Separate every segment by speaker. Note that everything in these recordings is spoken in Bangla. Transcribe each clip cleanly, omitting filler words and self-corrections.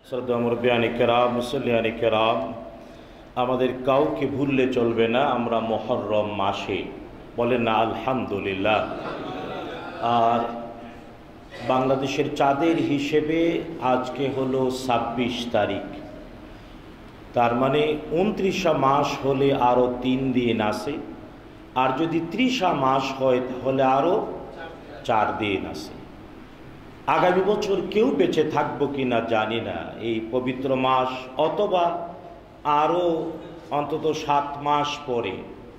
Speaker 1: শ্রদ্ধা মুরব্বিয়ানি কেরাম, মুসল্লিয়ানি কেরাম, আমাদের কাউকে ভুললে চলবে না। আমরা মুহররম মাসে, বলেন না আলহামদুলিল্লাহ। আর বাংলাদেশের চাঁদের হিসেবে আজকে হলো ২৬ তারিখ, তার মানে ২৯ মাস হলে আরও ৩ দিন আছে। আর যদি ৩০ মাস হয় তাহলে আরও 4 দিন আছে। আগামী বছর কেউ বেঁচে থাকবো কিনা জানি না এই পবিত্র মাস, অথবা আরও অন্তত ৭ মাস পরে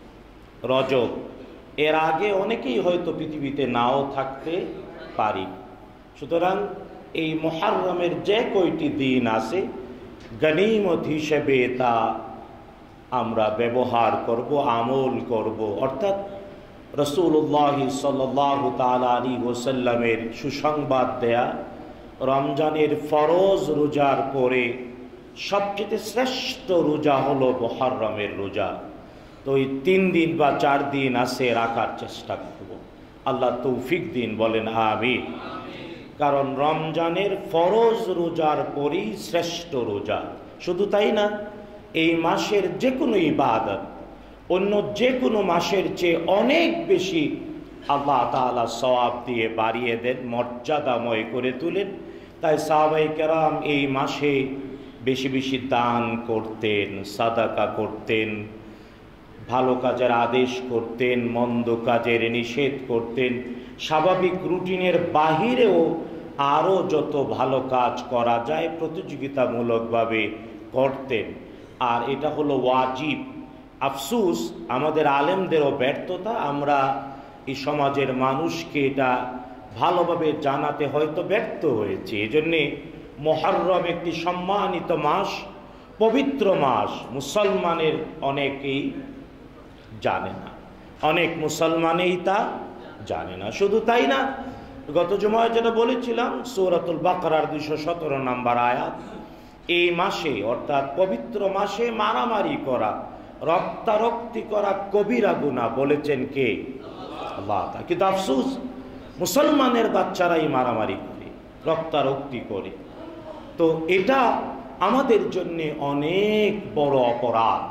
Speaker 1: রজব। এর আগে অনেকেই হয়তো পৃথিবীতে নাও থাকতে পারি। সুতরাং এই মুহররমের যে কয়টি দিন আছে গনিমত হিসেবে তা আমরা ব্যবহার করব, আমল করব। অর্থাৎ রাসূলুল্লাহ সাল্লাল্লাহু তাআলা আলাইহি ওয়াসাল্লামের সুসংবাদ দেয়া রমজানের ফরজ রোজার পরে সবচেয়ে শ্রেষ্ঠ রোজা হলো মুহররমের রোজা। তো এই 3 দিন বা 4 দিন আছে রাখার চেষ্টা করব। আল্লাহ তৌফিক দিন, বলেন আমিন। কারণ রমজানের ফরজ রোজার পরই শ্রেষ্ঠ রোজা। শুধু তাই না, এই মাসের যে কোনো ইবাদত অন্য যে কোনো মাসের চেয়ে অনেক বেশি আল্লাহ তাআলা সওয়াব দিয়ে বাড়িয়ে দেন, মর্যাদাময় করে তোলেন। তাই সাহাবায়ে কেরাম এই মাসে বেশি বেশি দান করতেন, সাদাকা করতেন, ভালো কাজের আদেশ করতেন, মন্দ কাজের নিষেধ করতেন। স্বাভাবিক রুটিনের বাহিরেও আরও যত ভালো কাজ করা যায় প্রতিযোগিতামূলকভাবে করতেন। আর এটা হলো ওয়াজিব। আফসুস আমাদের আলেমদেরও ব্যর্থতা, আমরা এই সমাজের মানুষকে এটা ভালোভাবে জানাতে হয়তো ব্যর্থ হয়েছে। এজন্যে মুহররম একটি সম্মানিত মাস, পবিত্র মাস। মুসলমানের অনেকেই জানে না, অনেক মুসলমানেই তা জানে না। শুধু তাই না, গত জুমায় যেটা বলেছিলাম সূরাতুল বাকারার ২১৭ নম্বর আয়াত, এই মাসে অর্থাৎ পবিত্র মাসে মারামারি করা, রক্তারক্তি করা কবিরা গুনাহ, বলেছেন কে? আল্লাহ। কিন্তু আফসোস মুসলমানের বাচ্চারাই মারামারি করে, রক্তারক্তি করে। তো এটা আমাদের জন্য অনেক বড় অপরাধ,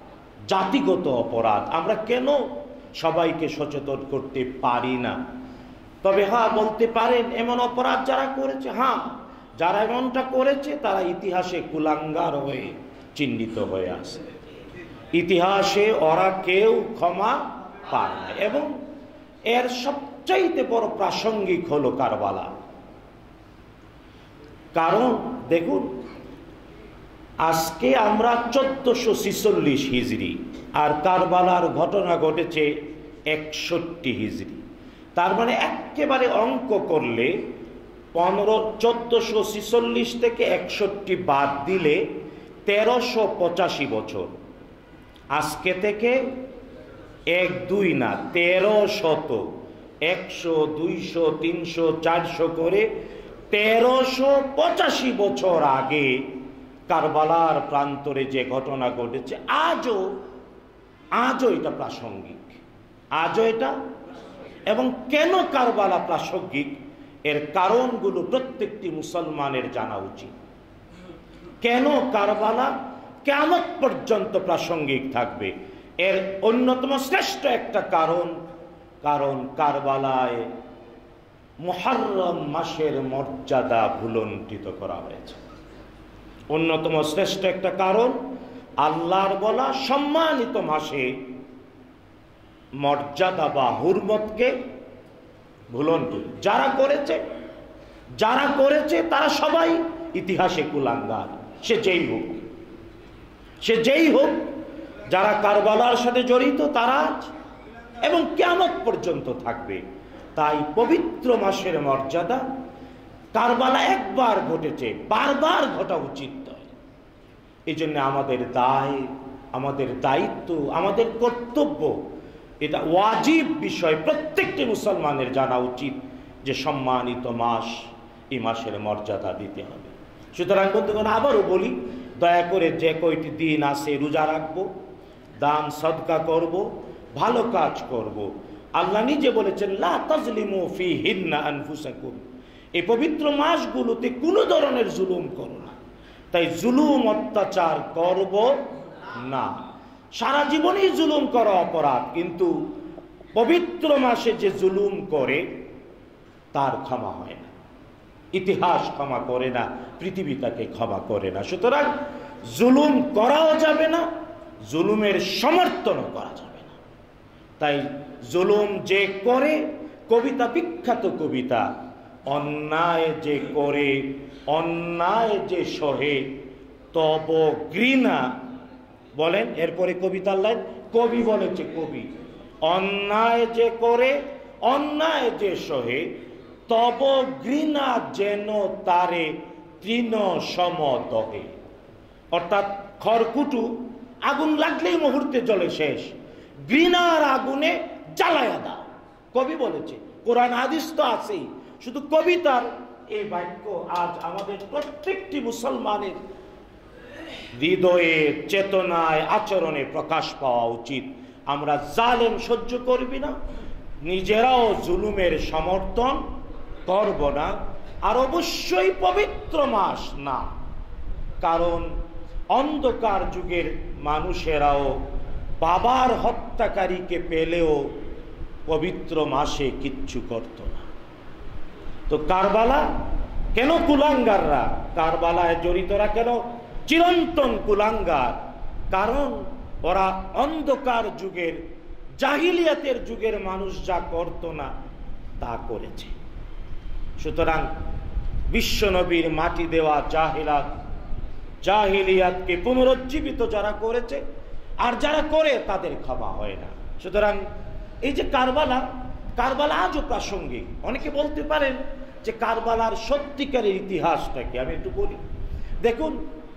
Speaker 1: জাতিগত অপরাধ। আমরা কেন সবাইকে সচেতন করতে পারি না? তবে হ্যাঁ, বলতে পারেন এমন অপরাধ যারা করেছে, হ্যাঁ, যারা এমনটা করেছে তারা ইতিহাসে কুলাঙ্গার হয়ে চিহ্নিত হয়ে আছে। ইতিহাসে ওরা কেউ ক্ষমা পায় না। এবং এর সবচাইতে বড় প্রাসঙ্গিক হলো কারবালা। কারণ দেখুন, আজকে আমরা 1446 হিজরি, আর কারবালার ঘটনা ঘটেছে 61 হিজরি। তার মানে একেবারে অঙ্ক করলে 1446 থেকে 61 বাদ দিলে 1385 বছর। আজকে থেকে 1-2 না, 1300, 100, 200, 300, 400 করে 1385 বছর আগে কারবালার প্রান্তরে যে ঘটনা ঘটেছে, আজও এটা প্রাসঙ্গিক, আজও এটা। এবং কেন কারবালা প্রাসঙ্গিক, এর কারণগুলো প্রত্যেকটি মুসলমানের জানা উচিত। কেন কারবালা কিয়ামত পর্যন্ত প্রাসঙ্গিক থাকবে, এর অন্যতম শ্রেষ্ঠ একটা কারণ কারবালায় মুহররম মাসের মর্যাদা ভুলণ্ঠিত করা হয়েছে। অন্যতম শ্রেষ্ঠ একটা কারণ, আল্লাহর বলা সম্মানিত মাসে মর্যাদা বা হুরমতকে ভুলণ্ঠিত যারা করেছে তারা সবাই ইতিহাসে কুলাঙ্গার। সে যেই হোক, যারা কারবালার সাথে জড়িত তারা এবং কিয়ামত পর্যন্ত থাকবে। তাই পবিত্র মাসের মর্যাদা, কারবালা একবার ঘটেছে, বারবার ঘটা উচিত নয়। এই জন্য আমাদের দায়, আমাদের দায়িত্ব, আমাদের কর্তব্য, এটা ওয়াজিব বিষয়, প্রত্যেকটি মুসলমানের জানা উচিত যে সম্মানিত মাস, এই মাসের মর্যাদা দিতে হবে। সুতরাং বন্ধুগণ, আবারও বলি, দয়া করে যে কয়টি দিন আছে রোজা রাখবো, দান সদকা করব, ভালো কাজ করব। আল্লাহ নিজে বলেছেন, লা তাজলিমু ফীহিন্না আনফুসাকুম, এই পবিত্র মাসগুলোতে কোনো ধরনের জুলুম করো না। তাই জুলুম অত্যাচার করব না। সারা জীবনই জুলুম করা অপরাধ, কিন্তু পবিত্র মাসে যে জুলুম করে তার ক্ষমা হয় না। ইতিহাস ক্ষমা করে না, পৃথিবী তাকে ক্ষমা করে না। সুতরাং জুলুম করাও যাবে না, জুলুমের সমর্থনও করা যাবে না। তাই জুলুম যে করে, কবিতা, বিখ্যাত কবিতা, অন্যায় যে করে, অন্যায় যে সহে, তব ঘৃণা, বলেন এরপরে কবিতার লাইন, কবি বলেছে, কবি, অন্যায় যে করে, অন্যায় যে সহে, তব ঘৃণা যেন তারে তৃণ সম দহে। অর্থাৎ খড়কুটু আগুন লাগলেই মুহূর্তে জ্বলে শেষ, ঘৃণার আগুনে জ্বালায়া দাও, কবি বলেছে। কোরআন হাদিস তো আছেই, শুধু কবিতার এই বাক্য আজ আমাদের প্রত্যেকটি মুসলমানের হৃদয়ে, চেতনায়, আচরণে প্রকাশ পাওয়া উচিত। আমরা জালেম সহ্য করবি না, নিজেরাও জুলুমের সমর্থন করব না, আর অবশ্যই পবিত্র মাস না। কারণ অন্ধকার যুগের মানুষেরাও বাবার হত্যাকারীকে পেলেও পবিত্র মাসে কিচ্ছু করত না। তো কারবালা কেন কুলাঙ্গাররা, কারবালায় জড়িতরা কেন চিরন্তন কুলাঙ্গার? কারণ ওরা অন্ধকার যুগের, জাহিলিয়াতের যুগের মানুষ যা করত না তা করেছে। সুতরাং বিশ্বনবীর মাটি দেওয়া জাহিলিয়াতকে পুনরুজ্জীবিত যারা করেছে আর যারা করে তাদের ক্ষমা হয় না। সুতরাং এই যে কারবালা আজও প্রাসঙ্গিক। অনেকে বলতে পারেন যে কারবালার সত্যিকারের ইতিহাসটা কি, আমি একটু বলি। দেখুন,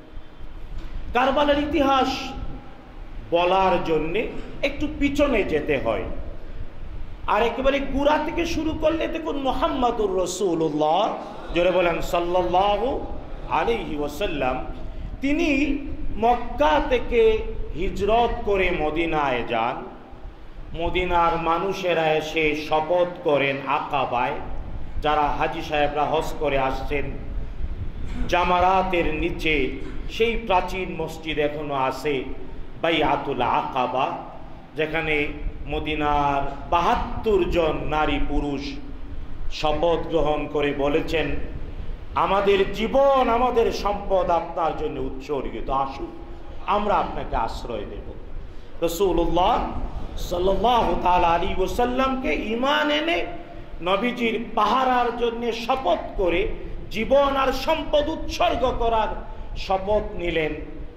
Speaker 1: কারবালার ইতিহাস বলার জন্যে একটু পিছনে যেতে হয়, আর একেবারে গোড়া থেকে শুরু করলে দেখুন মুহাম্মাদুর রাসূলুল্লাহ, জোরে বলেন সাল্লাল্লাহু আলাইহি ওয়াসাল্লাম, তিনি মক্কা থেকে হিজরত করে মদিনায় যান। মদিনার মানুষেরা এসে শপথ করেন আকাবায়, যারা হাজী সাহেবরা হজ করে আসছেন, জামারাতের নিচে সেই প্রাচীন মসজিদ এখনো আছে, বাইআতুল আকাবা, যেখানে মদিনার ৭২ জন নারী পুরুষ শপথ গ্রহণ করে বলেছেন, আমাদের জীবন, আমাদের সম্পদ আপনার জন্য উৎসর্গিত, আসুন আমরা আপনাকে আশ্রয় দেব। রাসূলুল্লাহ সাল্লাল্লাহু তাআলা আলাইহি ওয়াসাল্লামকে ঈমান এনে নবীজির পাহারার জন্য শপথ করে জীবন আর সম্পদ উৎসর্গ করার শপথ নিলেন।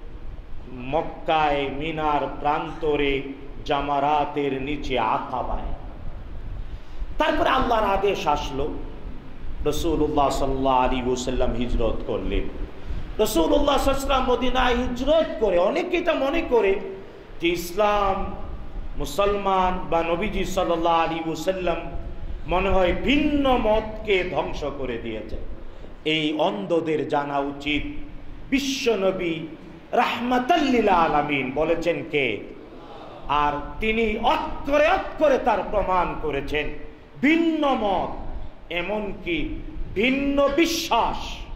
Speaker 1: মক্কায় মিনার প্রান্তরে জামারাতের নিচে আকাবায়। তারপরে আল্লাহর আদেশ আসলো, রাসূলুল্লাহ সাল্লাল্লাহু আলাইহি ওয়াসাল্লাম হিজরত করলেন। রাসূলুল্লাহ সাল্লাল্লাহু আলাইহি ওয়াসাল্লাম মদিনায় হিজরত করে, অনেকে এটা মনে করে যে ইসলাম, মুসলমান বা নবীজি সাল্লাল্লাহু আলাইহি ওয়াসাল্লাম মনে হয় ভিন্ন মতকে ধ্বংস করে দিয়েছে। এই অন্ধদের জানা উচিত বিশ্বনবী রাহমাতাল লিল আলামিন বলেছেন কে, আর তিনি অক্ষরে অক্ষরে তার প্রমাণ করেছেন। ভিন্ন মত, এমনকি ভিন্ন বিশ্বাস,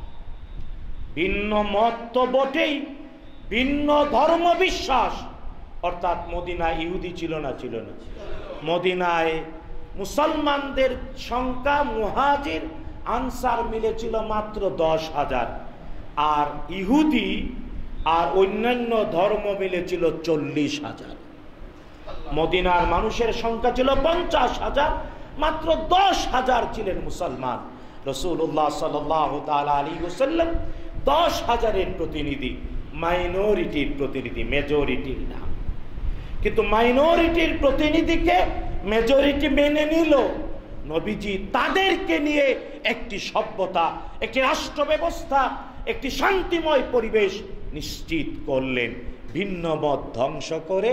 Speaker 1: ভিন্ন মত তো বটেই, ভিন্ন ধর্ম বিশ্বাস। অর্থাৎ মদিনায় ইহুদি ছিল না? মদিনায় মুসলমানদের সংখ্যা মুহাজির আনসার মিলেছিল মাত্র 10,000, আর ইহুদি আর অন্যান্য ধর্ম মিলেছিল 40,000। মদিনার মানুষের সংখ্যা ছিল 50,000, মাত্র 10,000 ছিলেন মুসলমান। রাসূলুল্লাহ সাল্লাল্লাহু তাআলা আলাইহি ওয়াসাল্লাম 10,000-এর প্রতিনিধি, মাইনরিটির প্রতিনিধি, মেজরিটির না। কিন্তু মাইনরিটির প্রতিনিধিকে মেজরিটি মেনে নিল। নবীজি তাদেরকে নিয়ে একটি সভ্যতা, একটি রাষ্ট্র ব্যবস্থা, একটি শান্তিময় পরিবেশ নিশ্চিত করলেন, ভিন্ন মত ধ্বংস করে।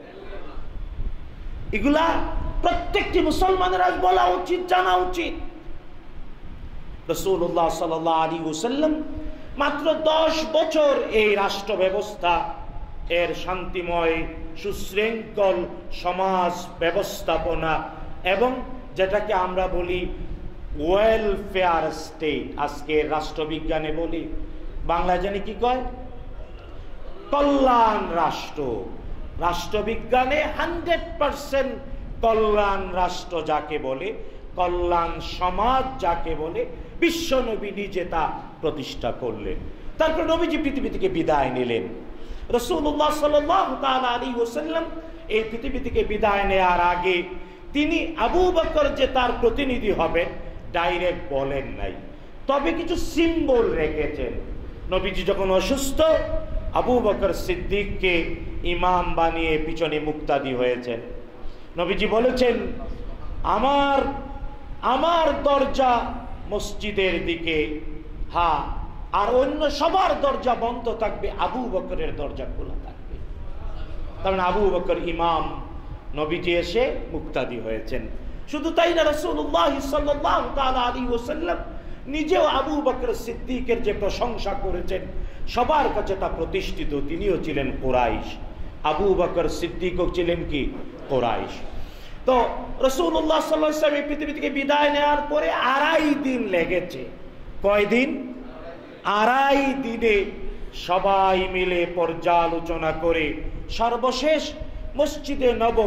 Speaker 1: এগুলা প্রত্যেকটি মুসলমানের আজ বলা উচিত, জানা উচিত। রাসূলুল্লাহ সাল্লাল্লাহু আলাইহি ওয়াসাল্লাম মাত্র 10 বছর এই রাষ্ট্র ব্যবস্থা, এর শান্তিময় সুশৃঙ্খল সমাজ ব্যবস্থাপনা এবং যেটাকে আমরা বলি ওয়েলফেয়ার স্টেট, আজকে রাষ্ট্রবিজ্ঞানে বলি বাংলায় জানি কি কয়, কল্যাণ রাষ্ট্র। রাষ্ট্রবিজ্ঞানে 100% কল্যাণ রাষ্ট্র যাকে বলে, কল্যাণ সমাজ যাকে বলে, বিশ্ব নবী নিজে তা প্রতিষ্ঠা করলেন। তারপর নবীজি পৃথিবী থেকে বিদায় নিলেন। রাসূলুল্লাহ সাল্লাল্লাহু তাআলা আলাইহি ওয়াসাল্লাম এই পৃথিবী থেকে বিদায় নেওয়ার আগে তিনি আবু বকর যে তার প্রতিনিধি হবেন ডাইরেক্ট বলেন নাই, তবে কিছু সিম্বল রেখেছেন। নবীজি যখন অসুস্থ, আবু বকর সিদ্দিককে ইমাম বানিয়ে পিছনে মুক্তাদি হয়েছেন। নবীজি বলেছেন, আমার দরজা মসজিদের দিকে, হ্যাঁ, আর অন্য সবার দরজা বন্ধ থাকবে, আবু বকরের দরজা খোলা থাকবে। তার মানে আবু বকর ইমাম, নবীজি এসে মুক্তাদি হয়েছেন। শুধু তাই না, রাসূলুল্লাহ সাল্লাল্লাহু তাআলা আলাইহি ওয়াসাল্লাম নিজেও আবু বকর সিদ্দিকের যে প্রশংসা করেছেন সবার কাছে তা প্রতিষ্ঠিত। তিনিও ছিলেন কুরাইশ, আবু বকর সিদ্দিকও ছিলেন কি কুরাইশ। তো রাসূলুল্লাহ সাল্লাল্লাহু আলাইহি ওয়াসাল্লাম পৃথিবী থেকে বিদায় নেওয়ার পরে 2.5 দিন লেগেছে। কয়দিন? 2.5 দিনে সবাই মিলে পর্যালোচনা করে সর্বশেষ মসজিদে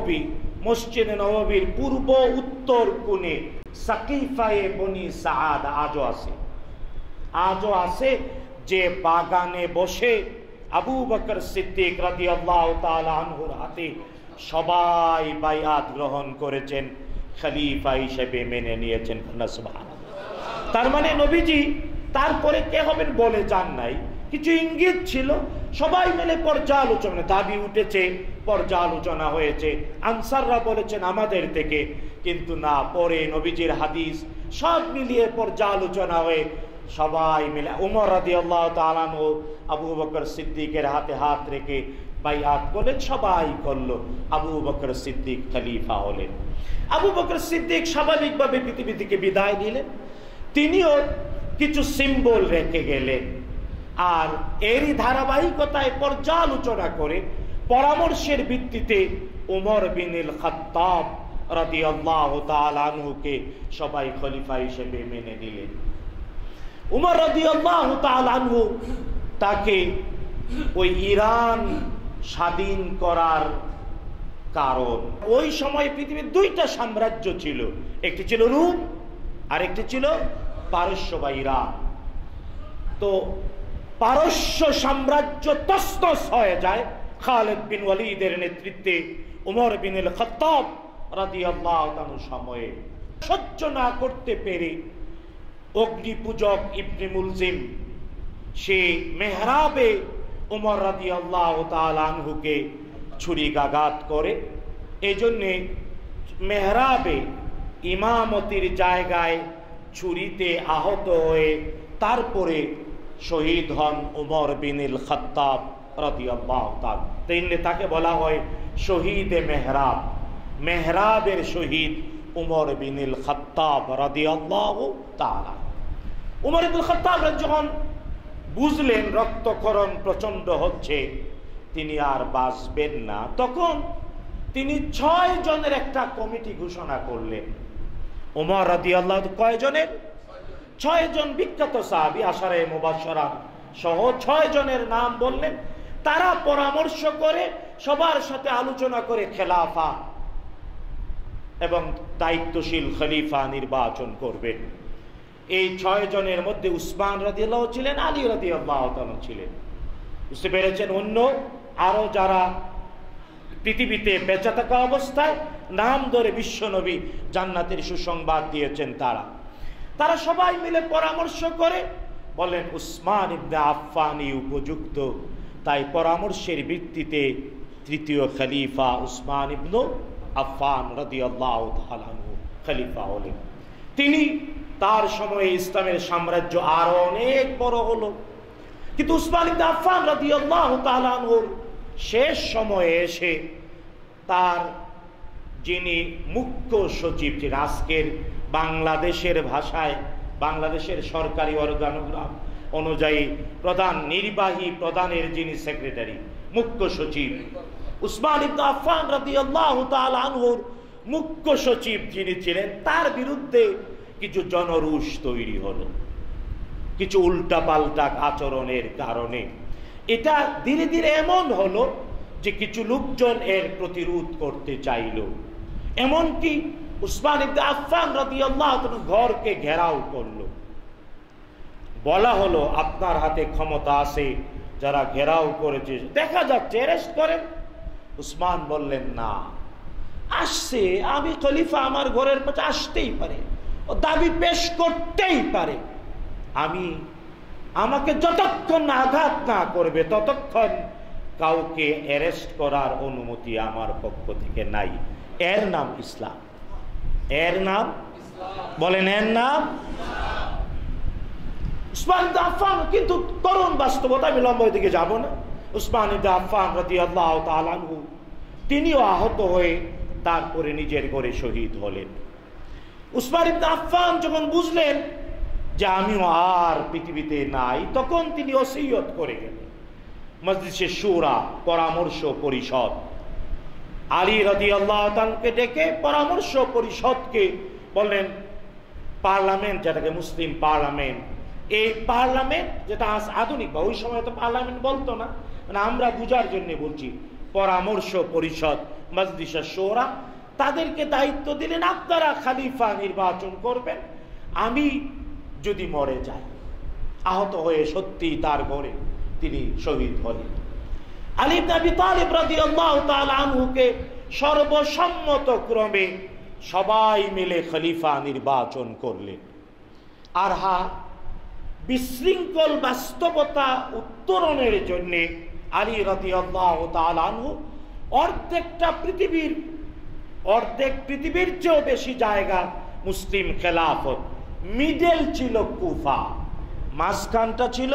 Speaker 1: নববীর পূর্ব উত্তর কোণে সাকিফায়ে বনি সাআদ আজও আছে, যে বাগানে বসে আবু বকর সিদ্দিক রাদিয়াল্লাহু তাআলা আনহুর হাতে সবাই বায়াত গ্রহণ করেছেন, খলিফা হিসেবে মেনে নিয়েছেন। সুবহানাল্লাহ। তার মানে নবীজি তারপরে কে হবেন বলে যান নাই, কিছু ইঙ্গিত ছিল। সবাই মিলে পর্যালোচনা, দাবি উঠেছে, পর্যালোচনা হয়েছে। আনসাররা বলেছেন আমাদের থেকে, কিন্তু না, পরে নবীজির হাদিস সব মিলিয়ে পর্যালোচনা হয়ে সবাই মিলে উমর রাদিয়াল্লাহু তাআলা আনহু আবু বকর সিদ্দিকের হাতে হাত রেখে বাইআত করলেন, সবাই করলো। আবু বকর সিদ্দিক খলিফা হলেন। আবু বকর সিদ্দিক স্বাভাবিকভাবে পৃথিবী থেকে বিদায় নিলেন। তিনিও কিছু সিম্বল রেখে গেলেন। আর এরই ধারাবাহিকতায় পর্যালোচনা করে পরামর্শের ভিত্তিতে উমর বিনুল খাত্তাব রাদিয়াল্লাহু তাআলা আনহুকে সবাই খলিফা হিসেবে মেনে নিলেন। উমর রাদিয়াল্লাহু তাআলা আনহু তাকে ওই ইরান স্বাধীন করার কারণ, ওই সময় পৃথিবীর 2টা সাম্রাজ্য ছিল, একটি ছিল রোম আর একটি ছিল পারস্য বা ইরান। তো পারস্য সাম্রাজ্য তছনছ হয়ে যায় খালিদ বিন ওয়ালিদের নেতৃত্বে উমর বিনুল খাত্তাব রাদিয়াল্লাহু তাআলা সময়ে। সহ্য না করতে পেরে অগ্নিপূজক ইবনে মুলজিম সে মেহরাবে উমর রাদিয়াল্লাহু তাআলা আনহুকে ছুরিকাঘাত করে। এই জন্যে মেহরাবে ইমামতির জায়গায় ছুরিতে আহত হয়ে তারপরে শহীদ হন উমর বিনুল খাত্তাব রাদিয়াল্লাহু তাআলা। তাকে বলা হয় শহীদে মেহরাব, মেহরাবের শহীদ উমর বিনুল খাত্তাব রাদিয়াল্লাহু তাআলা। উমর ইবনুল খাত্তাব যখন বুঝলেন রক্তক্ষরণ প্রচন্ড হচ্ছে, তিনি আর বাঁচবেন না, তখন তিনি 6 জনের একটা কমিটি ঘোষণা করলেন। উমর রাদিয়াল্লাহু কয়জনের? 6 জন বিখ্যাত সাহাবী আশারে মুবাশশারা সহ 6 জনের নাম বললেন। তারা পরামর্শ করে সবার সাথে আলোচনা করে খেলাফা এবং দায়িত্বশীল খলিফা নির্বাচন করবেন। এই 6 জনের মধ্যে উসমান রাদিয়াল্লাহু ছিলেন, আলী রাদিয়াল্লাহু তাআলা ছিলেন। বুঝতে পেরেছেন? অন্য আরো যারা পৃথিবীতে বেঁচে থাকা অবস্থায় নাম ধরে বিশ্বনবী জান্নাতের সুসংবাদ দিয়েছেন, তারা সবাই মিলে পরামর্শ করে বলেন উসমান ইবনে আফফানই উপযুক্ত। তাই পরামর্শের ভিত্তিতে 3য় খলিফা উসমান ইবনে আফফান রাদিয়াল্লাহু তাআলা খলিফা হলেন। তিনি তার সময়ে ইসলামের সাম্রাজ্য আরো অনেক বড় হলো, কিন্তু উসমান ইবনে আফফান রাদিয়াল্লাহু তাআলা শেষ সময়ে এসে তার যিনি মুখ্য সচিব ছিলেন, আজকের বাংলাদেশের ভাষায় বাংলাদেশের সরকারি অর্গানোগ্রাম অনুযায়ী নির্বাহী প্রধানের যিনি সেক্রেটারি, মুখ্য সচিব, উসমান ইবনে আফফান রাদিয়াল্লাহু তাআলা আনহুর মুখ্য সচিব যিনি ছিলেন, তার বিরুদ্ধে কিছু জনরোষ তৈরি হলো। কিছু উল্টাপাল্টা আচরণের কারণে। এটা ধীরে ধীরে এমন হলো যে কিছু লোকজন এর প্রতিরোধ করতে চাইল, এমনকি উসমান ইবনে আফফান রাদিয়াল্লাহু তাআলা ঘরকে ঘেরাও করলো। বলা হলো, আপনার হাতে ক্ষমতা আছে, যারা ঘেরাও করেছে দেখা যাচ্ছে, অ্যারেস্ট করেন। উসমান বললেন, না, আসছে, আমি খলিফা, আমার ঘরের কাছে আসতেই পারে, ও দাবি পেশ করতেই পারে, আমাকে যতক্ষণ আঘাত না করবে ততক্ষণ কাউকে অ্যারেস্ট করার অনুমতি আমার পক্ষ থেকে নাই। এর নাম ইসলাম। এর নাম বলেন, এর নাম উসমান ইবনে আফফান। কিন্তু করুণ বাস্তবতা, আমি লম্বা দিকে যাব না। উসমান ইবনে আফফান রাদিয়াল্লাহু তাআলা আনহু তিনিও আহত হয়ে তারপরে নিজের ঘরে শহীদ হলেন। উসমান ইবনে আফফান যখন বুঝলেন যে আমিও আর পৃথিবীতে নাই, তখন তিনি ওসিয়ত করে গেলেন। মজলিসে শুরা, পরামর্শ পরিষদ, আলী রাদিয়াল্লাহু তাআলাকে ডেকে পরামর্শ পরিষদকে বললেন, পার্লামেন্ট, যেটাকে মুসলিম পার্লামেন্ট, এই পার্লামেন্ট যেটা আধুনিক, বা ওই সময় তো পার্লামেন্ট বলতো না, মানে আমরা বুঝার জন্য বলছি, পরামর্শ পরিষদ, মজলিসে শুরা, তাদেরকে দায়িত্ব দিলেন, আপনারা খলিফা নির্বাচন করবেন, আমি যদি মরে যাই। আহত হয়ে সত্যি তার ঘরে তিনি শহীদ হলেন। আলী ইবনে আবি তালিব রাদিয়াল্লাহু তাআলা আনহুকে সর্বসম্মতক্রমে সবাই মিলে খলিফা নির্বাচন করলেন। আর বিশৃঙ্খল বাস্তবতা উত্তরণের জন্য আলী রাদিয়াল্লাহু তাআলা আনহু অর্ধেক পৃথিবীর চেয়েও বেশি জায়গা মুসলিম খেলাফত, মিডল ছিল কুফা, মাঝখানটা ছিল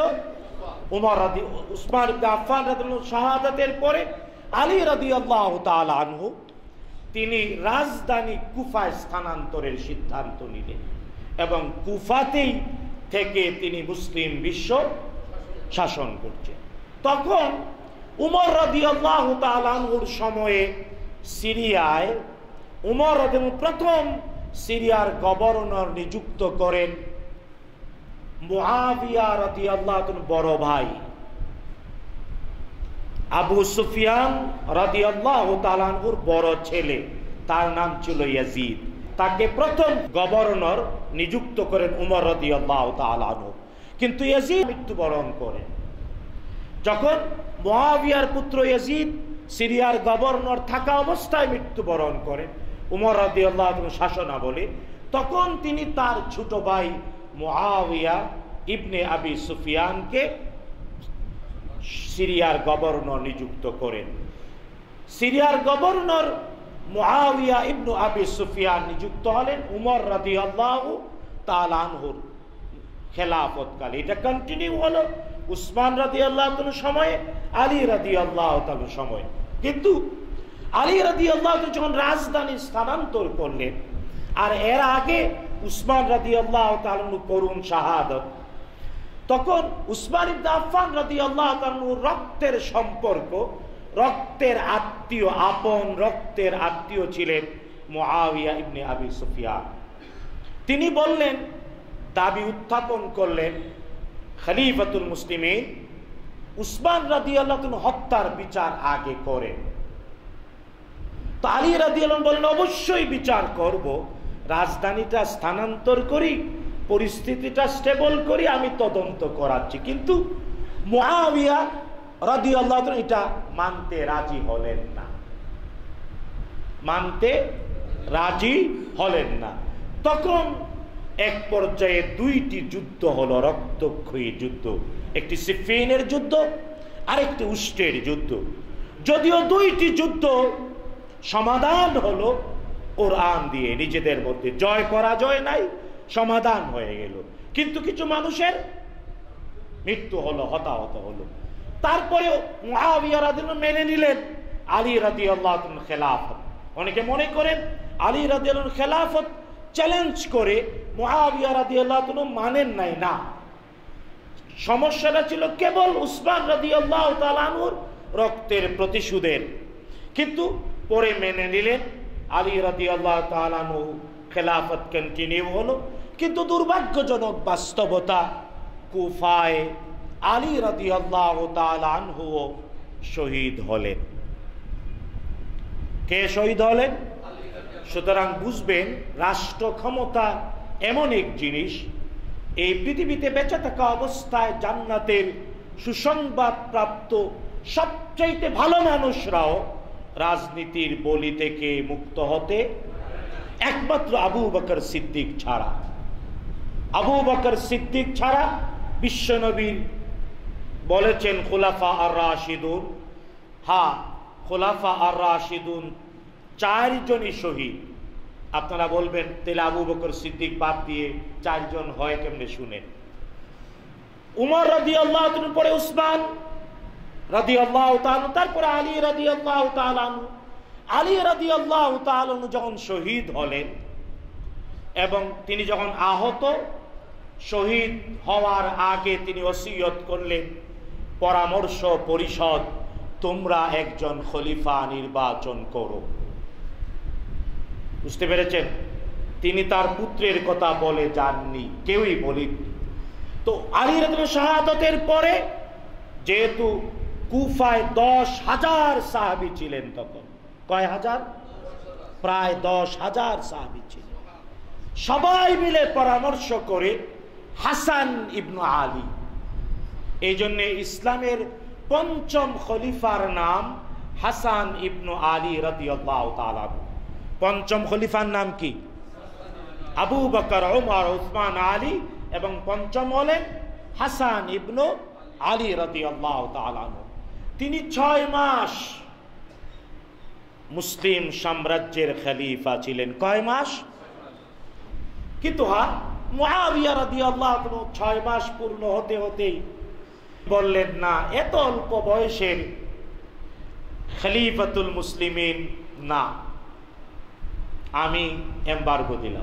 Speaker 1: উসমান ইবনে আফফান রাদিয়াল্লাহু শাহাদাতের পরে আলী রাদিয়াল্লাহু তাআলা আনহু তিনি রাজধানী কুফায় স্থানান্তরের সিদ্ধান্ত নিলেন এবং কুফাতেই থেকে তিনি মুসলিম বিশ্ব শাসন করছেন। তখন উমর রাদিয়াল্লাহু তাআলা আনহুর সময়ে সিরিয়ায় উমর প্রথম সিরিয়ার গভর্নর নিযুক্ত করেন মুআবিয়া রাদিয়াল্লাহু তাআলার বড় ভাই আবু সুফিয়ান রাদিয়াল্লাহু তাআলা আনহুর বড় ছেলে, তার নাম ছিল ইয়াজিদ। তাকে প্রথম গভর্নর নিযুক্ত করেন উমর রাদিয়াল্লাহু তাআলা আনহু। কিন্তু ইয়াজিদ মৃত্যুবরণ করেন। যখন মুআবিয়ার পুত্র ইয়াজিদ সিরিয়ার গভর্নর থাকা অবস্থায় মৃত্যুবরণ করেন উমর রাদিয়াল্লাহু তাআলা শাসনামলে, তখন তিনি তার ছোট ভাই মুআবিয়া ইবনে আবি সুফিয়ানকে সিরিয়ার গভর্নর নিযুক্ত করেন। সিরিয়ার গভর্নর মুআবিয়া ইবনে আবি সুফিয়ান নিযুক্ত হলেন উমর রাদিয়াল্লাহু তাআলা আনহুর খেলাফতকালে। এটা কন্টিনিউ হলো উসমান রাদিয়াল্লাহু তাআলার সময়ে, আলী রাদিয়াল্লাহু তাআলার সময়ে। কিন্তু আলী রাদিয়াল্লাহু তাআলা যখন রাজধানী স্থানান্তর করলেন, আর এর আগে উসমান রাদিয়াল্লাহু তাআলা করুণ শাহাদাত, তখন উসমান ইবনে আফফান রাদিয়াল্লাহু তাআলা রক্তের সম্পর্ক, রক্তের আত্মীয়, আপন রক্তের আত্মীয় ছিলেন মুআবিয়া ইবনে আবি সুফিয়ান। তিনি বললেন, দাবি উত্থাপন করলেন, খলিফাতুল মুসলিমিন উসমান রাদিয়াল্লাহু তাআলা হত্যার বিচার আগে করেন। তো আলী রাদিয়াল্লাহু বলেন, অবশ্যই বিচার করব, রাজধানীটা স্থানান্তর করি, পরিস্থিতিটা স্টেবল করি, আমি তদন্ত করাচ্ছি। কিন্তু মুআবিয়া রাদিয়াল্লাহু তাআলা এটা মানতে রাজি হলেন না, মানতে রাজি হলেন না। তখন এক পর্যায়ে দুইটি যুদ্ধ হলো, রক্তক্ষয়ী যুদ্ধ, একটি সিফিনের যুদ্ধ আর একটি উষ্ট্রের যুদ্ধ। যদিও দুইটি যুদ্ধ সমাধান হলো কোরআন দিয়ে, নিজেদের মধ্যে জয় পরাজয় নাই, সমাধান হয়ে গেল, কিন্তু কিছু মানুষের মৃত্যু হলো, হতাহত হলো। তারপরেও মুআবিয়া রাদিয়াল্লাহু মেনে নিলেন আলী রাদিয়াল্লাহু তাআলার খেলাফত। অনেকে মনে করেন আলী রাদিয়াল্লাহু খেলাফত চ্যালেঞ্জ করে মুআবিয়া রাদিয়াল্লাহু তাআলা মানেন নাই, না, সমস্যাটা ছিল কেবল উসমান রাদিয়াল্লাহু তাআলা আনহুর রক্তের প্রতিশোধের। কিন্তু পরে মেনে নিলেন, আলী রাদিয়াল্লাহু তাআলা আনহু খেলাফত কন্টিনিউ হলো। কিন্তু দুর্ভাগ্যজনক বাস্তবতা, কুফায় আলী রাদিয়াল্লাহু তাআলা আনহু শহীদ হলেন। কে শহীদ হলেন? সুতরাং বুঝবেন, রাষ্ট্র ক্ষমতা এমন এক জিনিস, এই পৃথিবীতে বেঁচে থাকা অবস্থায় জান্নাতের সুসংবাদ প্রাপ্ত সবচাইতে ভালো মানুষরাও রাজনীতির বলি থেকে মুক্ত হতে একমাত্র আবু বকর সিদ্দিক ছাড়া। আবু বকর সিদ্দিক ছাড়া বিশ্বনবী বলেছেন খুলাফা আর রাশিদুন, হ্যাঁ খুলাফা আর রাশিদুন 4 জনই শহীদ। আপনারা বলবেন তাহলে আবু বকর সিদ্দিক বাদ দিয়ে 4 জন হয় কেমনে? শুনেন, উমর রাদিয়াল্লাহু তাআলা, পরে উসমান রাদিয়াল্লাহু তাআলা, তারপরে আলী রাদিয়াল্লাহু তাআলা। আলী রাদিয়াল্লাহু তাআলা যখন শহীদ হলেন এবং তিনি যখন আহত, শহীদ হওয়ার আগে তিনি ওসিয়ত করলেন, পরামর্শ পরিষদ, তোমরা একজন খলিফা নির্বাচন করো। বুঝতে পেরেছেন? তিনি তার পুত্রের কথা বলে যাননি, কেউই বলি। তো আলী রাদিয়াল্লাহু শাহাদাতের পরে, যেহেতু কুফায় 10,000 সাহাবী ছিলেন, তখন কয় হাজার? প্রায় 10,000 সাহাবী ছিলেন। সবাই মিলে পরামর্শ করে হাসান ইবনু আলী, এই জন্য ইসলামের 5ম খলিফার নাম হাসান ইবনু আলী রাদিয়াল্লাহু তাআলা। 5ম খলিফার নাম কি? আবু বকর, ওমর, উসমান, আলী, এবং 5ম হলেন হাসান ইবনু আলী রাদিয়াল্লাহু তাআলা। তিনি 6 মাস মুসলিম সাম্রাজ্যের খলিফা ছিলেন। কয় মাস? কিন্তু মুআবিয়া রাদিয়াল্লাহু আনহু 6 মাস পূর্ণ হতে হতেই বললেন, না, এত অল্প বয়সের খলিফাতুল মুসলিমিন না, আমি এমবার্গো দিলাম।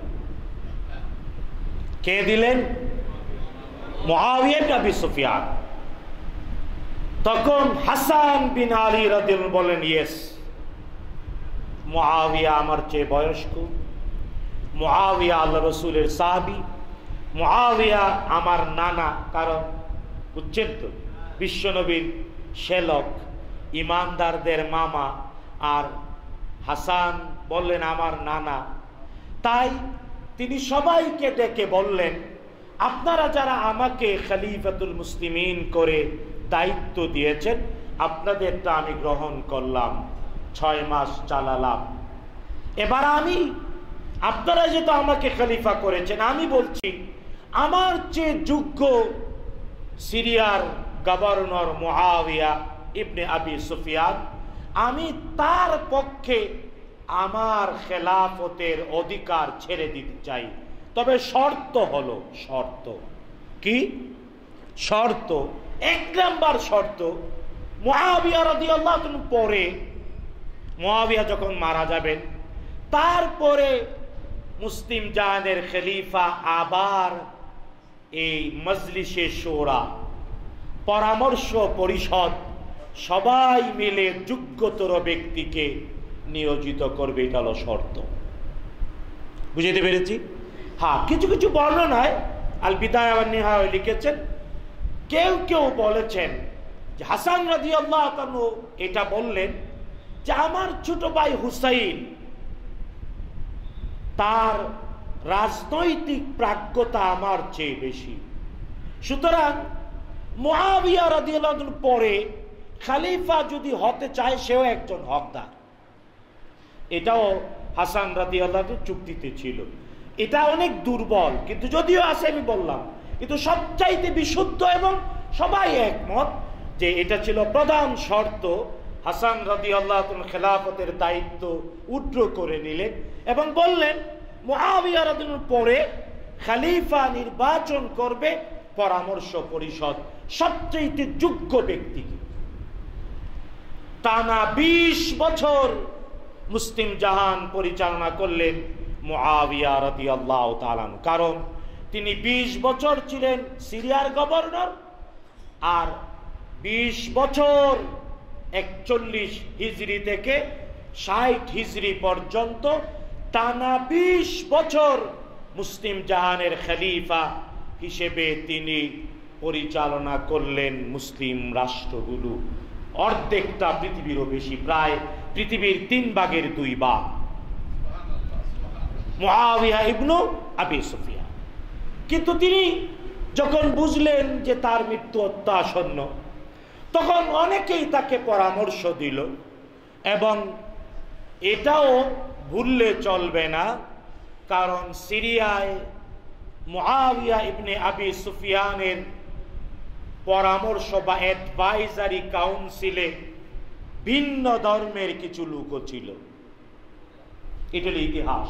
Speaker 1: কে দিলেন? মুআবিয়া ইবনে আবি সুফিয়ান। তখন হাসান বিন আলী রাদিয়াল্লাহু বলেন, ইয়েস, মুআবিয়া আমার চেয়ে বয়স্ক, মুআবিয়া আল্লাহ রসুলের সাহাবী, মুআবিয়া আমার নানা। কারণ বুঝছেন তো, বিশ্বনবীর শ্যালক, ইমানদারদের মামা, আর হাসান বললেন আমার নানা। তাই তিনি সবাইকে ডেকে বললেন, আপনারা যারা আমাকে খলিফাতুল মুসলিমিন করে দায়িত্ব দিয়েছেন, আপনাদেরটা আমি গ্রহণ করলাম, 6 মাস চালালাম। এবার আমি, আপনারা যেহেতু আমাকে খলিফা করেছেন, আমি বলছি আমার চেয়ে যোগ্য সিরিয়ার গভর্নর মুআবিয়া ইবনে আবি সুফিয়ান, আমি তার পক্ষে আমার খেলাফতের অধিকার ছেড়ে দিতে চাই। তবে শর্ত হলো, শর্ত কি? শর্ত 1 নম্বর শর্ত, মুআবিয়া রাদিয়াল্লাহু আনহু পরে, মুআবিয়া যখন মারা যাবেন, তারপরে মুসলিম জাহানের খলিফা আবার এই মজলিসে শোরা, পরামর্শ পরিষদ, সবাই মিলে যোগ্যতর ব্যক্তিকে নিয়োজিত করবে। এটা হলো শর্ত। বুঝতে পেরেছি? হ্যাঁ, কিছু কিছু বর্ণনায় আল বিদায়া ওয়ান নিহায়া লিখেছেন, কেউ কেউ বলেছেন যে হাসান রাদিয়াল্লাহু আনহু এটা বললেন যে আমার ছোট ভাই হুসাইন, তার রাজনৈতিক প্রাজ্ঞতা আমার চেয়ে বেশি, সুতরাং মুআবিয়া রাদিয়াল্লাহু আনহু পরে খলিফা যদি হতে চায়, সেও একজন হকদার। এটাও হাসান রাদিয়াল্লাহু আনহু চুক্তিতে ছিল। এটা অনেক দুর্বল, কিন্তু যদিও আছে আমি বললাম, কিন্তু সবচাইতে বিশুদ্ধ এবং সবাই একমত যে এটা ছিল প্রধান শর্ত। হাসান রাদিয়াল্লাহু আনহু খেলাফতের দায়িত্ব উড্র করে নিলেন এবং বললেন মুআবিয়া রাদিয়াল্লাহু আনহু পরে খলিফা নির্বাচন করবে পরামর্শ পরিষদ, সবচেয়ে যোগ্য ব্যক্তিকে। টানা 20 বছর মুসলিম জাহান পরিচালনা করলেন মুআবিয়া রাদিয়াল্লাহু তাআলা, কারণ তিনি 20 বছর ছিলেন সিরিয়ার গভর্নর, আর 20 বছর 41 হিজরি থেকে 60 হিজরি পর্যন্ত টানা 20 বছর মুসলিম জাহানের খলিফা হিসেবে তিনি পরিচালনা করলেন মুসলিম রাষ্ট্রগুলো, অর্ধেকটা পৃথিবীরও বেশি, প্রায় পৃথিবীর 3/2 ভাগ। মুআবিয়া ইবনু আবি সুফিয়ান। কিন্তু তিনি যখন বুঝলেন যে তার মৃত্যু অত্যাসন্ন, তখন অনেকেই তাকে পরামর্শ দিল, এবং এটাও ভুললে চলবে না, কারণ সিরিয়ায় মুআবিয়া ইবনে আবি সুফিয়ানের পরামর্শ বা অ্যাডভাইজারি কাউন্সিলে ভিন্ন ধর্মের কিছু লোকও ছিল। এটা হলো ইতিহাস।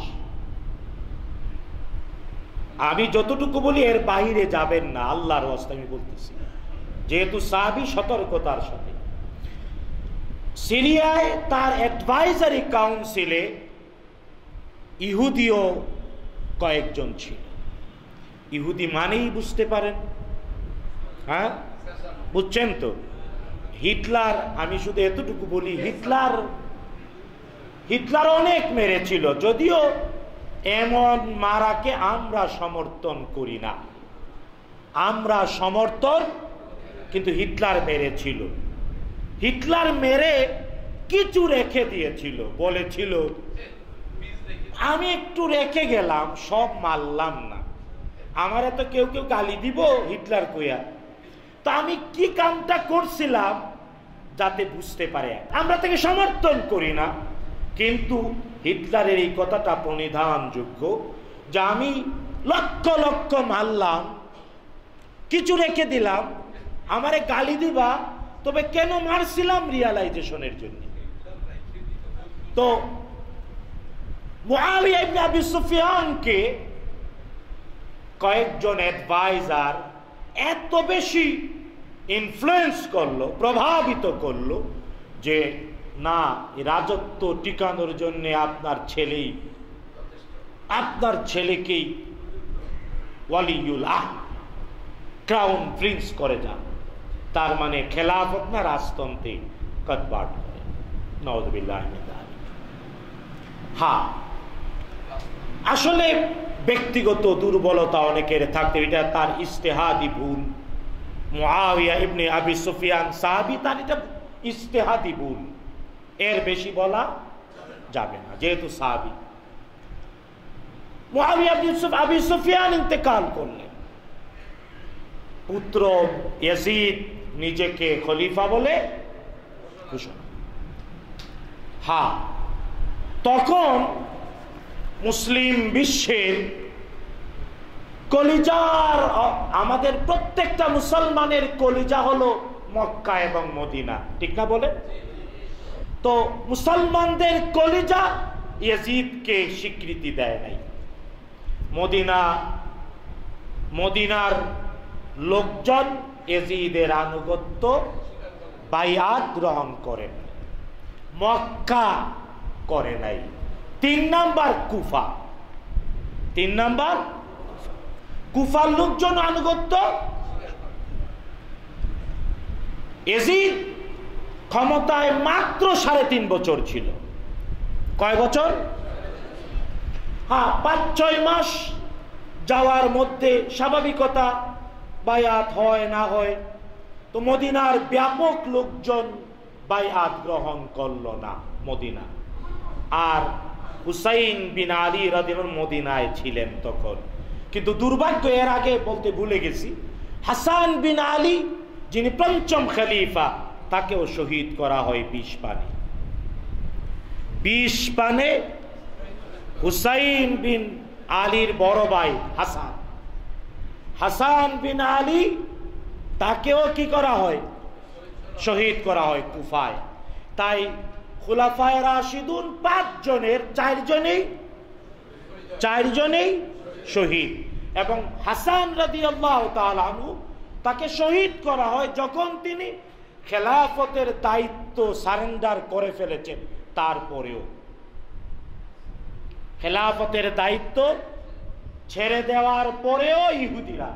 Speaker 1: আমি যতটুকু বলি এর বাইরে যাবেন না, আল্লাহর ওয়াস্তে আমি বলতেছি, যেহেতু সাহাবী সতর্কতার সাথে। সিরিয়ায় তার অ্যাডভাইজারি কাউন্সিলে ইহুদিও কয়েকজন ছিল। ইহুদি মানেই বুঝতে পারেন, হ্যাঁ বুঝছেন তো, হিটলার, আমি শুধু এতটুকু বলি, হিটলার অনেক মেরেছিল, যদিও এমন মারাকে আমরা সমর্থন করি না, আমরা সমর্থন, কিন্তু হিটলার মেরেছিল। হিটলার মেরে কিছু রেখে দিয়েছিল, বলেছিল আমি একটু রেখে গেলাম, সব মারলাম না, আমার তো কেউ কেউ গালি দিব হিটলার কইয়া, তো আমি কি কামটা করছিলাম যাতে বুঝতে পারে। আমরা তাকে সমর্থন করি না, কিন্তু হিটলারের এই কথাটা প্রণিধানযোগ্য যে আমি লক্ষ লক্ষ মারলাম, কিছু রেখে দিলাম, আমারে গালি দিবা, তবে কেন মারছিলাম রিয়ালাইজেশনের জন্য। তো মুআবিয়া ইবনে আবি সুফিয়ানকে কয়েকজন অ্যাডভাইজার এত বেশি ইনফ্লুয়েন্স করলো, প্রভাবিত করলো, যে না, রাজত্ব টিকানোর জন্য আপনার ছেলেকেই ওয়ালিউল আহদ, ক্রাউন প্রিন্স করে যান, তার মানে খেলাফত না রাজতন্ত্রে কনভার্ট করে। নাউযুবিল্লাহি মিন যালিক। হ্যাঁ, আসলে ব্যক্তিগত দুর্বলতা অনেকের থাকতে, এটা তার ইজতিহাদি ভুল। মুআবিয়া ইবনে আবি সুফিয়ান সাহাবী, তার এটা ইজতিহাদি ভুল, এর বেশি বলা যাবে না, যেহেতু সাহাবী। মুআবিয়া ইবনে আবি সুফিয়ান ইন্তেকাল করলেন, পুত্র ইয়াজিদ নিজেকে খলিফা বলে ঘোষণা। হ্যাঁ, তখন মুসলিম বিশ্বের কলিজার, আমাদের প্রত্যেকটা মুসলমানের কলিজা হলো মক্কা এবং মদিনা, ঠিক না বলে? তো মুসলমানদের কলিজা ইয়াজিদকে স্বীকৃতি দেয় নাই। মদিনার লোকজন ইয়াজিদের আনুগত্য বাইআত গ্রহণ করেন, মক্কা করে নাই। 3 নাম্বার কুফা, কুফার লোকজন আনুগত্য। ইয়াজিদ ক্ষমতায় মাত্র 3.5 বছর ছিল। কয় বছর? হ্যাঁ, 5-6 মাস যাওয়ার মধ্যে স্বাভাবিকতা, বায়াত হয় না হয়, তো মদিনার ব্যাপক লোকজন বায়াত গ্রহণ করলো না মদিনা। আর হুসাইন বিন আলী রাদিয়াল্লাহু মদিনায় ছিলেন তখন। কিন্তু দুর্ভাগ্য, এর আগে বলতে ভুলে গেছি, হাসান বিন আলী যিনি 5ম খলিফা, তাকেও শহীদ করা হয় 20 পানে। হুসাইন বিন আলীর বড় ভাই হাসান বিন আলী, তাকেও কি করা হয়? শহীদ করা হয় কুফায়। তাই খুলাফায়ে রাশিদুন 5 জনের 4 জনেই শহীদ, এবং হাসান রাদিয়াল্লাহু তাআলা আনহু, তাকে শহীদ করা হয় যখন তিনি খেলাফতের দায়িত্ব সারেন্ডার করে ফেলেছেন। তারপরেও খেলাফতের দায়িত্ব ছেড়ে দেওয়ার পরেও ইহুদিরা,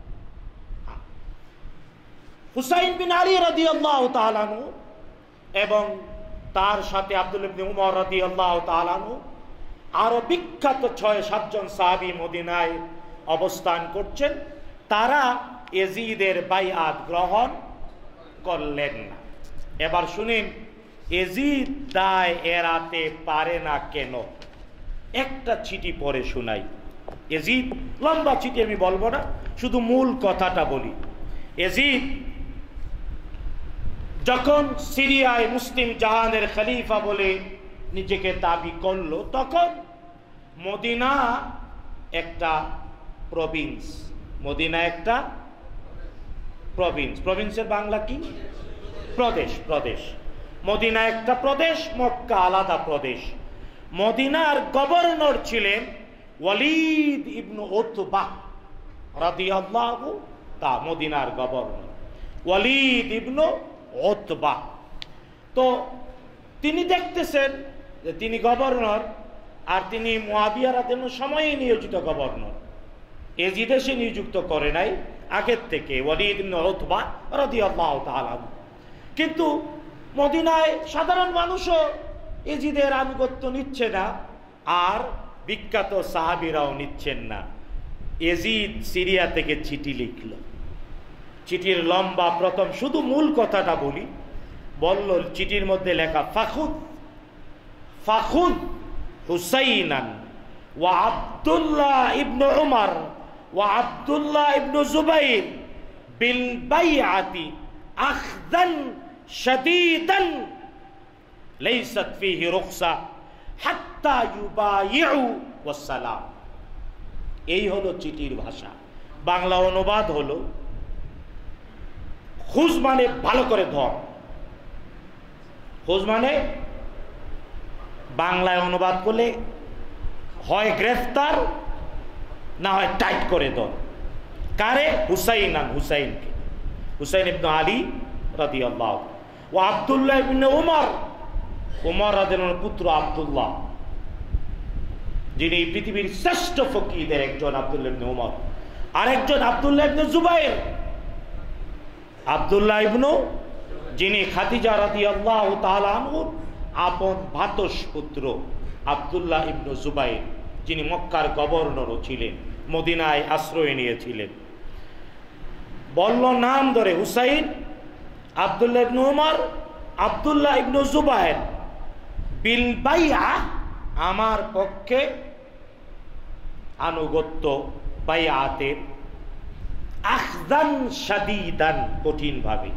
Speaker 1: হুসাইন বিন আলী রাদিয়াল্লাহু তাআলা আনহু এবং তার সাথে আব্দুল্লাহ ইবনে উমর রাদিয়াল্লাহু তাআলা আনহু, আরো বিখ্যাত 6-7 জন সাহাবী মদিনায় অবস্থান করছেন। তারা এজিদের বাইআত গ্রহণ করলেন না। এবার শুনেন এজিদ দায় এড়াতে পারে না কেন, একটা চিঠি পড়ে শোনাই। এজিদ, লম্বা চিঠি আমি বলবো না, শুধু মূল কথাটা বলি। এজিদ যখন সিরিয়ায় মুসলিম জাহানের খলিফা বলে নিজেকে দাবি করলো, তখন মদিনা একটা প্রভিন্স, মদিনা একটা প্রভিন্স, প্রভিন্সের বাংলা কি? প্রদেশ, প্রদেশ। মদিনা একটা প্রদেশ, মক্কা আলাদা প্রদেশ। মদিনার গভর্নর ছিলেন ওয়ালিদ ইবনে উতবা রাদিয়াল্লাহু তাআলা, মদিনার গভর্নর ওয়ালিদ ইবনে উতবা। তো তিনি দেখতেছেন যে তিনি গভর্নর, আর তিনি মুয়াবিয়া রাদিয়াল্লাহু সময়ে নিয়োজিত গভর্নর, এজিদ এসে নিযুক্ত করে নাই, আগের থেকে ওয়ালিদ ইবনে উতবা রাদিয়াল্লাহু তাআলা। কিন্তু মদিনায় সাধারণ মানুষও এজিদের আনুগত্য নিচ্ছে না, আর বিখ্যাত সাহাবীরাও নিচ্ছেন না। এজিদ সিরিয়া থেকে চিঠি লিখল। চিঠির লম্বা, প্রথম শুধু মূল কথাটা বলি। বলল চিঠির মধ্যে লেখা, ফাখুদ ফাখুদ হুসাইনান ওয়া আব্দুল্লাহ ইবনে উমর ওয়া আব্দুল্লাহ ইবনে জুবাইর বিল বাইআতি আখদান শাদীদান লাইসাত ফীহি রুখসা হাত্তা ইউবাইউ ওয়াস সালাম। এই হলো চিঠির ভাষা। বাংলা অনুবাদ হলো, খুঁজ মানে ভালো করে ধর। খুঁজ মানে বাংলায় অনুবাদ করলে হয় গ্রেফতার, না হয় টাইট করে ধর। কারে? হুসাইনান, হুসাইনকে, হুসাইন ইবনে আলী রাদিয়াল্লাহু, ও আব্দুল্লাহ ইবনে উমর, উমর রাদিয়াল্লাহুর পুত্র আব্দুল্লাহ, যিনি পৃথিবীর শ্রেষ্ঠ ফকিহদের একজন আব্দুল্লাহ ইবনে উমর, আরেকজন আব্দুল্লাহ ইবনে জুবাইর, আব্দুল্লাহ ইবনে, যিনি খাদিজা রাদিয়াল্লাহু তাআলা আনহুর আপন ভাতস পুত্র, আব্দুল্লাহ ইবনে জুবাইর, যিনি মক্কার গভর্নরও ছিলেন, মদিনায় আশ্রয় নিয়েছিলেন। বলল নাম ধরে, হুসাইন, আব্দুল্লাহ ইবনে উমর, আব্দুল্লাহ ইবনে জুবাইর, বিল বাইআ, আমার পক্ষে আনুগত্য, বাইআতের, আখদান শাদীদান, কঠিন ভাবে।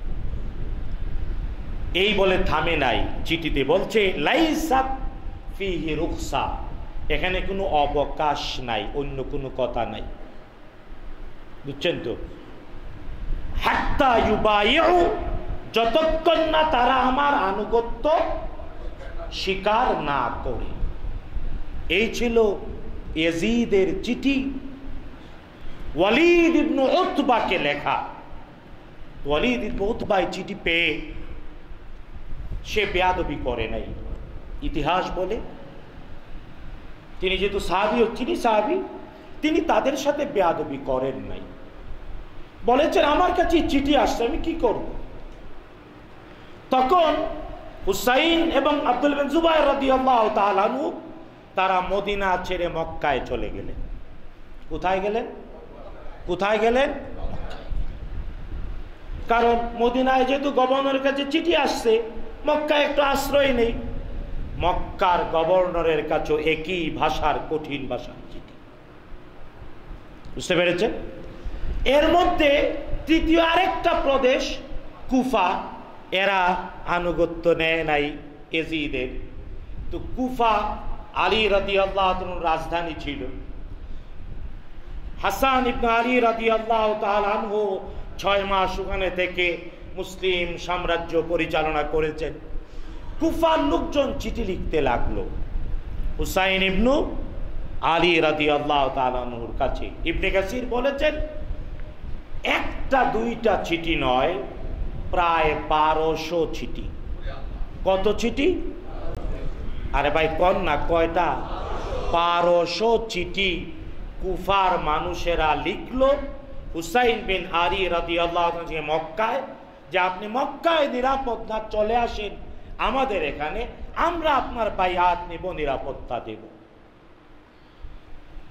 Speaker 1: এই বলে থামে নাই, চিঠিতে বলছে লাইসাত ফীহি রুখসা, এখানে কোনো অবকাশ নাই, অন্য কোনো কথা নাই, বুঝছেন তো? হাত্তা ইউবাইউ, যতক্ষণ না তারা আমার আনুগত্য স্বীকার না করে। এই ছিল ইয়াজিদের চিঠি, ওয়ালিদ ইবনে উতবাকে লেখা। ওয়ালিদ ইবনে উতবা এই চিঠি পেয়ে সে বেয়াদবি করে নাই। ইতিহাস বলে তিনি যেহেতু সাহাবী, তিনি সাহাবী, তিনি তাদের সাথে বেয়াদবি করেন নাই। বলেছেন আমার কাছে চিঠি আসছে, আমি কি করব? তখন হুসাইন এবং আব্দুল্লাহ ইবনে জুবাইর রাদিয়াল্লাহু তাআলা আনহু তারা মদিনা ছেড়ে মক্কায় চলে গেলেন। কোথায় গেলেন? কোথায় গেলেন? কারণ মদিনায় যেহেতু গভর্নরের কাছে চিঠি আসছে, মক্কায় একটু আশ্রয় নেই। মক্কার গভর্নরের কাছেও একই ভাষার, কঠিন ভাষার চিঠি। বুঝতে পেরেছেন? এর মধ্যে তৃতীয় আরেকটা প্রদেশ কুফা, এরা আনুগত্য নেয় নাই এজিদের। তো কুফা আলী রাদিয়াল্লাহু তাআলার রাজধানী ছিল। হাসান ইবনে আলী রাদিয়াল্লাহু তাআলা আনহু 6 মাস ওখানে থেকে মুসলিম সাম্রাজ্য পরিচালনা করেছেন। কুফার লোকজন চিঠি লিখতে লাগলো হুসাইন ইবনে আলী রাদিয়াল্লাহু তাআলা আনহুর কাছে। ইবনে কাসির বলেছেন একটা দুইটা চিঠি নয়, প্রায় 1200 চিঠি। কত চিঠি? আরে ভাই কোন না, কয়টা? 1200 চিঠি কুফার মানুষেরা লিখলো হুসাইন বিন আলী রাদিয়াল্লাহু তাআলা মক্কায়, যে আপনি মক্কায় নিরাপদ না, চলে আসেন আমাদের এখানে, আমরা আপনার বাইআত নেব, নিরাপত্তা দেব।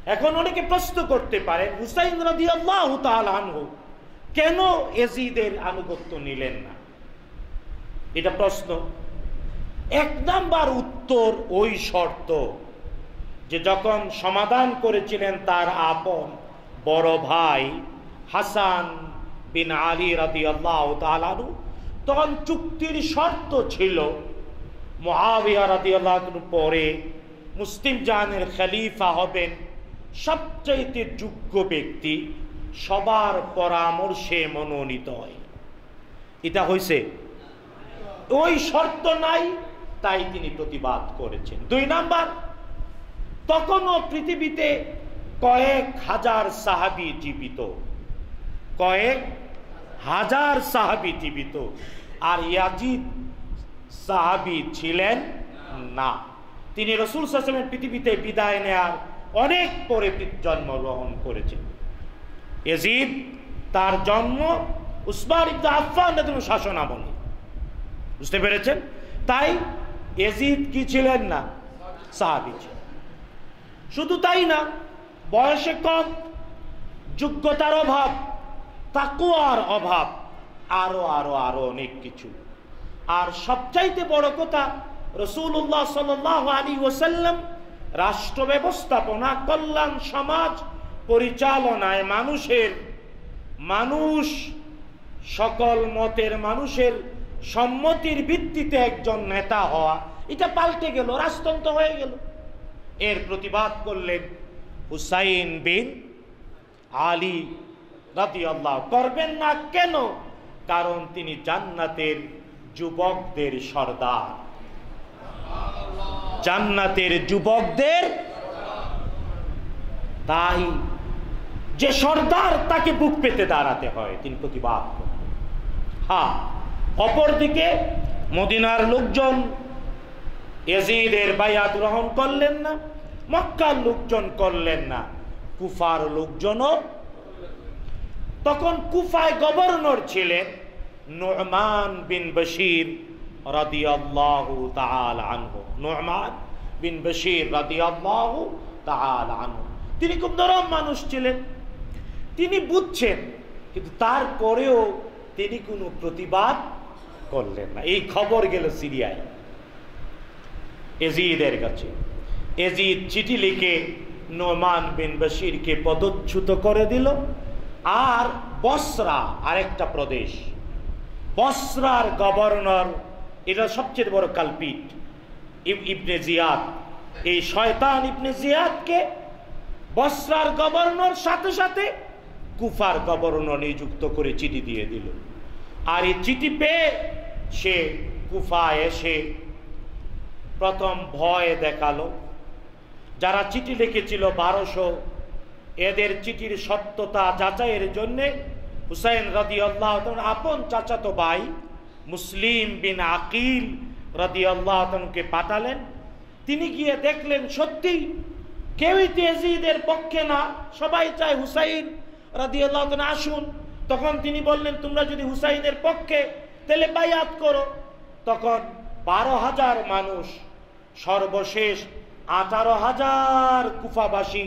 Speaker 1: এখন অনেকে প্রশ্ন করতে পারেন, হুসাইন রাদিয়াল্লাহু তাআলা আনহু কেন ইয়াজিদের আনুগত্য নিলেন না? এটা প্রশ্ন। এক নাম্বার উত্তর ওই শর্ত যে যখন সমাধান করেছিলেন তার আপন বড় ভাই হাসান বিন আলী রাদিয়াল্লাহু তাআলা আনহু, তখন চুক্তির শর্ত ছিল মুআবিয়া রাদিয়াল্লাহু আনহু পরে মুসলিম জাহানের খলিফা হবেন সবচেয়ে যোগ্য ব্যক্তি, সবার পরামর্শে মনোনীত হয়। এটা হয়েছে? ওই শর্ত নাই, তাই তিনি প্রতিবাদ করেছেন। দুই নাম্বার, তখনও পৃথিবীতে কয়েক হাজার সাহাবী জীবিত, কয়েক হাজার সাহাবী জীবিত, আর ইয়াজিদ সাহাবী ছিলেন না। তিনি রাসূল সাল্লাল্লাহু আলাইহি ওয়াসাল্লামের পৃথিবীতে বিদায় নেয়ার অনেক পরে জন্মগ্রহণ করেছেন। ইয়াজিদ তার জন্ম উসমান ইবনে আফফান রাদিয়াল্লাহু শাসন আমলে। বুঝতে পেরেছেন? তাই ইয়াজিদ কি ছিলেন না? সাহাবী ছিলেন। শুধু তাই না, বয়সে কম, যোগ্যতার অভাব, তাকওয়ার অভাব, আরো আরো আরো অনেক কিছু। আর সবচাইতে বড় কথা, রাসূলুল্লাহ সাল্লাল্লাহু আলাইহি ওয়াসাল্লাম রাষ্ট্র ব্যবস্থাপনা, কল্যাণ সমাজ পরিচালনায় মানুষ সকল মতের মানুষের সম্মতির ভিত্তিতে একজন নেতা হওয়া, এটা পাল্টে গেল, রাজতন্ত্র হয়ে গেল। এর প্রতিবাদ করলেন হুসাইন বিন আলী রাদিয়াল্লাহু। করবেন না কেন? কারণ তিনি জান্নাতের যুবকদের সর্দার, জান্নাতের যুবকদের। তাই যে সর্দার তাকে বুক পেতে দাঁড়াতে হয়, তিনি প্রতিবাদ করেন। হ্যাঁ, অপরদিকে মদিনার লোকজন ইয়াজিদের বায়াত গ্রহণ করলেন না, মক্কার লোকজন করলেন না, কুফার লোকজনও। তখন কুফায় গভর্নর ছিলেন নু'মান বিন বশির রাদিয়াল্লাহু তাআলা আনহু। নু'মান বিন বশির রাদিয়াল্লাহু তাআলা আনহু, তিনি খুব নরম মানুষ ছিলেন, তিনি বুঝছেন, কিন্তু তারপরেও তিনি কোনো প্রতিবাদ করলেন না। এই খবর গেল সিরিয়ায় ইয়াজিদের কাছে। ইয়াজিদ চিঠি লিখে নু'মান বিন বশিরকে পদচ্যুত করে দিল। আর বসরা, আরেকটা প্রদেশ, বসরার গভর্নর, এটা সবচেয়ে বড় কালপিট, ইবনে জিয়াদ, এই শয়তান ইবনে জিয়াদকে বসরার গভর্নর সাথে সাথে কুফার গভর্নর নিযুক্ত করে চিঠি দিয়ে দিল। আর এই চিঠি পেয়ে সে কুফায় এসে প্রথম ভয় দেখালো। যারা চিঠি লিখেছিল 1200, এদের চিঠির সত্যতা যাচাইয়ের জন্য হুসাইন রাদিয়াল্লাহু তাআলা আপন চাচাতো ভাই মুসলিম বিন আকিল রাদিয়াল্লাহু তাআলাকে পাঠালেন। তিনি গিয়ে দেখলেন সত্যি কেউই ইয়াজিদের পক্ষে না, সবাই চায় হুসাইন রাদিয়াল্লাহু তাআলা আসুন। তখন তিনি বললেন, তোমরা যদি হুসাইনের পক্ষে তাহলে বায়াত করো। তখন 12,000 মানুষ, সর্বশেষ 18,000 কুফাবাসী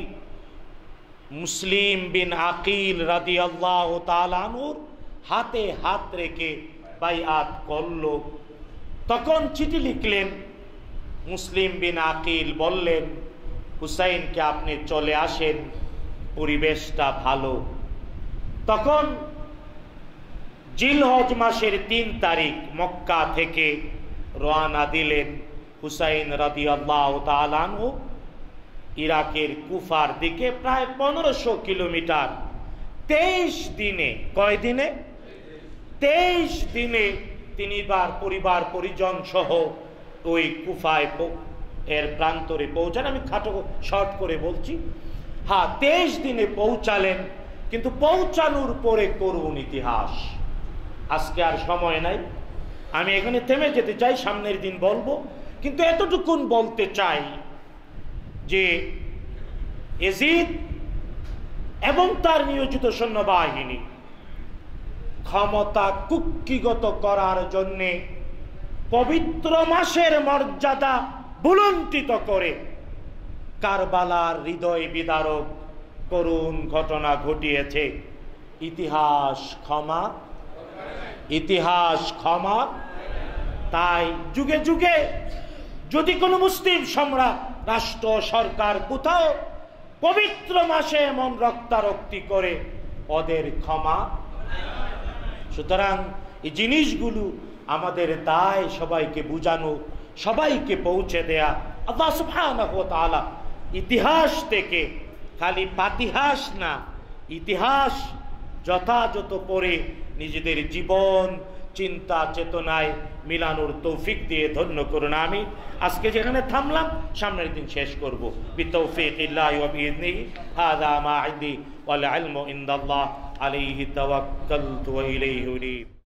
Speaker 1: মুসলিম বিন আকিল রাদিয়াল্লাহু তাআলা আনহুর হাতে হাত রেখে বায়াত করল। তখন চিঠি লিখলেন, মুসলিম বিন আকিল বললেন, হুসাইনকে আপনি চলে আসেন, পরিবেশটা ভালো। তখন জিলহজ মাসের 3 তারিখ মক্কা থেকে রওনা দিলেন হুসাইন রাদিয়াল্লাহু তাআলা আনহু ইরাকের কুফার দিকে, প্রায় 1500 কিলোমিটার। 23 দিনে, কয় দিনে? 23 দিনে তিনি পরিবার পরিজন সহ ওই কুফায় এর প্রান্তরে পৌঁছান। আমি খাটো শর্ট করে বলছি। হ্যাঁ, 23 দিনে পৌঁছালেন, কিন্তু পৌঁছানোর পরে করুণ ইতিহাস। আজকে আর সময় নাই, আমি এখানে থেমে যেতে চাই, সামনের দিন বলবো। কিন্তু এতটুকুন বলতে চাই যে ইয়াজিদ এবং তার নিয়োজিত সৈন্যবাহিনী ক্ষমতা কুক্ষিগত করার জন্যে পবিত্র মাসের মর্যাদা ভুলুণ্ঠিত করে কারবালার হৃদয় বিদারক করুণ ঘটনা ঘটিয়েছে। ইতিহাস ক্ষমা, ইতিহাস ক্ষমা। তাই যুগে যুগে যদি কোনো মুসলিম সম্রাট, রাষ্ট্র, সরকার কোথাও পবিত্র মাসে এমন রক্তারক্তি করে, ওদের ক্ষমা। সুতরাং এই জিনিসগুলো আমাদের দায় সবাইকে বুঝানো, সবাইকে পৌঁছে দেয়া। আল্লাহ সুবহানাহু ওয়া তাআলা ইতিহাস থেকে, খালি পাতিহাস না, ইতিহাস যথাযথ পড়ে নিজেদের জীবন চিন্তা চেতনায় মিলানোর তৌফিক দিয়ে ধন্য করুন। আমি আজকে যেখানে থামলাম, সামনের দিন শেষ করব। বিতৌফিকিল্লাহি ওয়া বিইذনিহি হাযা মা ইনদি ওয়াল ইলমু ইনদাল্লাহ আলাইহি তাওয়াক্কালতু ওয়া ইলাইহি উনীব।